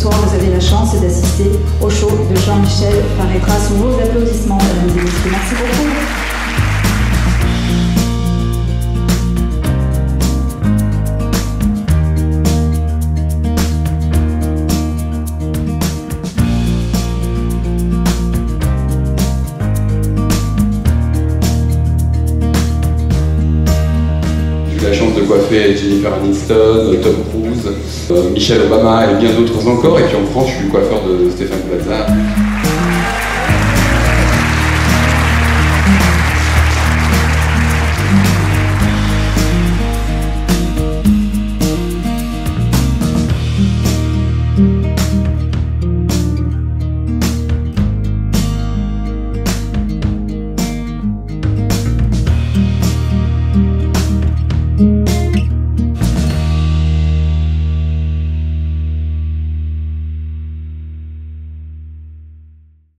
soir, vous avez la chance d'assister au show de Jean-Michel Paraîtra. Sous vos applaudissements, mesdames et messieurs. Merci beaucoup. J'ai eu la chance de coiffer Jennifer Aniston, Tom Cruise, Michelle Obama et bien d'autres encore. Et puis en France, je suis le coiffeur de Stéphane Plaza.